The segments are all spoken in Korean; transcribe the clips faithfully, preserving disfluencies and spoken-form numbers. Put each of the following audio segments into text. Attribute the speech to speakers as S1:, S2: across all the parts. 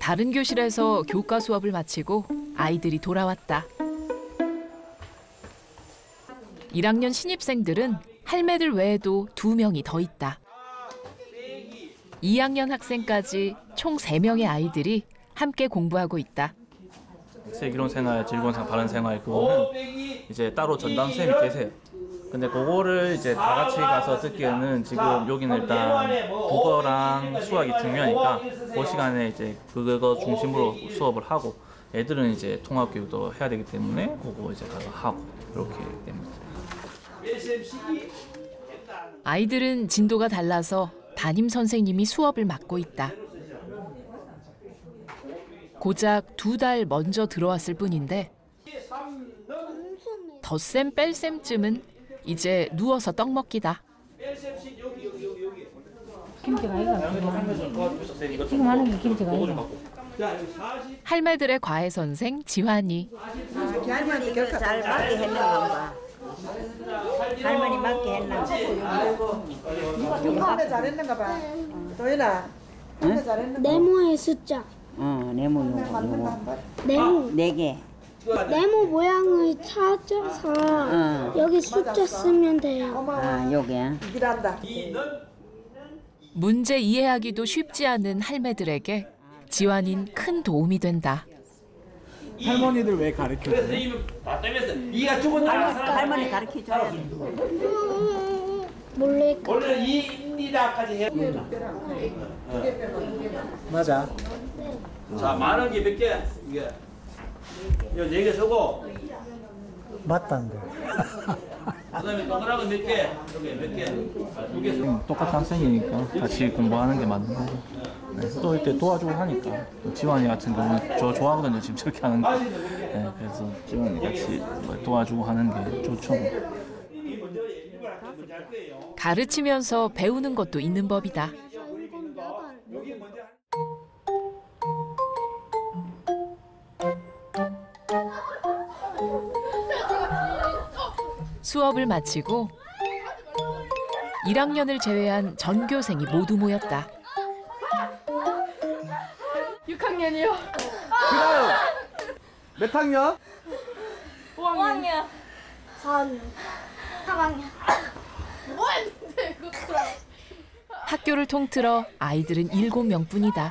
S1: 다른 교실에서 교과 수업을 마치고 아이들이 돌아왔다. 일 학년 신입생들은 할매들 외에도 두 명이 더 있다. 이 학년 학생까지 총 세 명의 아이들이 함께 공부하고 있다.
S2: 세기론 생활, 질본 생활, 바른 생활 그거는 이제 따로 전담 선생님이 계세요. 근데 그거를 이제 다 같이 가서 듣기에는 지금 여기는 일단 국어랑 수학이 중요하니까 그 시간에 이제 그거 중심으로 수업을 하고 애들은 이제 통합 교육도 해야 되기 때문에 그거 이제 가서 하고 이렇게 됩니다.
S1: 아이들은 진도가 달라서 담임 선생님이 수업을 맡고 있다. 고작 두 달 먼저 들어왔을 뿐인데 덧셈 뺄셈쯤은 이제 누워서 떡 먹기다.
S3: 김치가 이거 지금 하는 게 김치가 이거.
S1: 할매들의 과외 선생 지환이.
S4: 할머니 결코 잘 맞게 했나 봐. 할머니 맞게 했나 봐.
S5: 할매 잘했는가 봐. 도연아, 할매 잘했는가 봐.
S6: 네모의 숫자.
S4: 어, 네모 요거.
S6: 네모.
S4: 네 개.
S6: 네모 모양을 찾아서
S4: 어.
S6: 여기 숫자 쓰면 돼요.
S4: 아, 요게.
S5: 일한다.
S1: 문제 이해하기도 쉽지 않은 할매들에게 지환이는 큰 도움이 된다.
S7: 할머니들 왜 가르쳐줘요?
S4: 이가 죽은 할머니 가르쳐줘야 돼.
S6: 몰래.
S8: 원래 이입니다까지 해야 돼.
S7: 맞아.
S8: 자, 많은 게 몇 개? 이게 네 개 쓰고.
S7: 맞단데.
S8: 그다음에 동그란 건 몇 개? 여기 몇 개? 두 개 쓰고.
S2: 똑같은 학생이니까 같이 공부하는 게 맞는 거고 네, 또 이렇게 도와주고 하니까 또 지환이 같은 경우는 저 좋아하거든요. 지금 저렇게 하는 거. 네, 그래서 지환이 같이 도와주고 하는 게 좋죠.
S1: 가르치면서 배우는 것도 있는 법이다. 수업을 마치고 일 학년을 제외한 전교생이 모두 모였다.
S9: 육 학년이요.
S7: 그래요. 몇 학년?
S9: 오 학년.
S6: 사 학년. 삼 학년.
S9: 뭐 했는데 그거.
S1: 학교를 통틀어 아이들은 일곱 명뿐이다.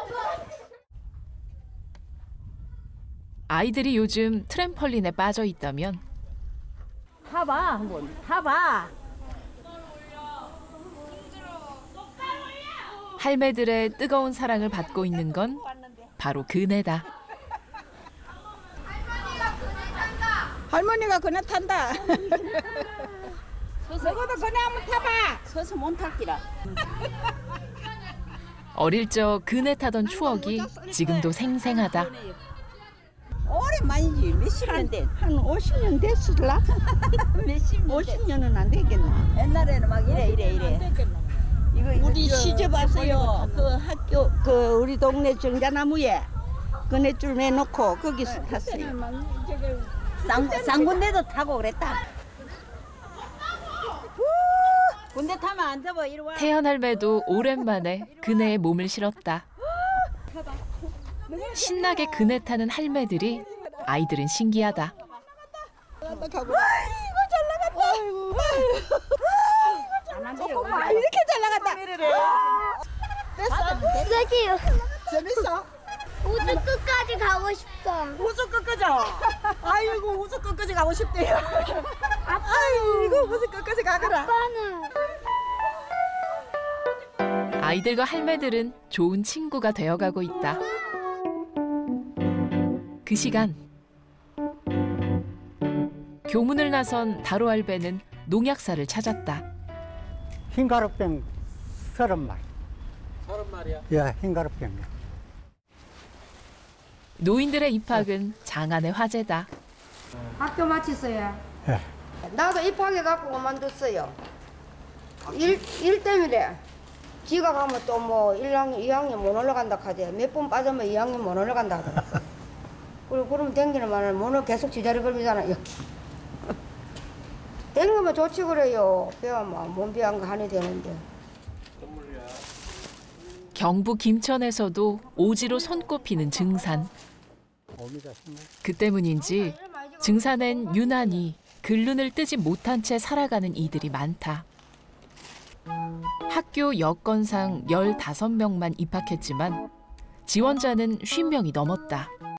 S1: 아이들이 요즘 트램펄린에 빠져 있다면
S3: 타봐 한번 타봐.
S1: 할매들의 뜨거운 사랑을 받고 있는 건 바로 그네다.
S4: 할머니가 그네 탄다. 너도 그네 한번 타봐. 서서 못 탈기라.
S1: 어릴 적 그네 타던 추억이 지금도 생생하다.
S4: 오랜만이지. 몇십 년 돼. 한 오십 년 됐을라? 몇십 년 오십 년은 안 되겠나? 옛날에는 막 이래 이래 이래. 이거 우리 시집 왔어요. 그 학교 그 우리 동네 정자나무에 그네줄 내놓고 거기서 탔어요. 쌍 쌍군대도 타고 그랬다. 군대 타면 안 잡아 이리 와.
S1: 태연 할매도 오랜만에 그네에 몸을 실었다. 신나게 그네 타는 할매들이 아이들은 신기하다.
S4: 아이고 잘 나갔다. 아이고. 아, 이렇게 잘 나갔다.
S6: 됐어. 세기요.
S5: 재밌어?
S6: 우주 끝까지 가고 싶다.
S5: 우주 끝까지. 아이고 우주 끝까지 가고 싶대요. 아이고 우주 끝까지 가거라.
S6: 아빠는.
S1: 아이들과 할매들은 좋은 친구가 되어가고 있다. 그 시간 교문을 나선 다로알배는 농약사를 찾았다.
S7: 흰가루병 서른 마리.
S8: 서른 마리야.
S7: 예, 흰가루병이야.
S1: 노인들의 입학은 장안의 화제다.
S10: 학교 마쳤어요.
S7: 예.
S10: 나도 입학해갖고 그만뒀어요. 일, 일 때문에. 지가 가면 또 뭐 일 학년, 이 학년 못 올라간다 하지. 몇 번 빠지면 이 학년 못 올라간다 하더라. 그리고 그러면 댕기는 말은 뭐는 계속 지자리 걸리잖아요. 댕기면 좋지 그래요. 배우면 몸비한 거 하니 되는데.
S1: 경북 김천에서도 오지로 손꼽히는 증산. 그 때문인지 증산엔 유난히 글눈을 뜨지 못한 채 살아가는 이들이 많다. 학교 여건상 열다섯 명만 입학했지만 지원자는 쉰 명이 넘었다.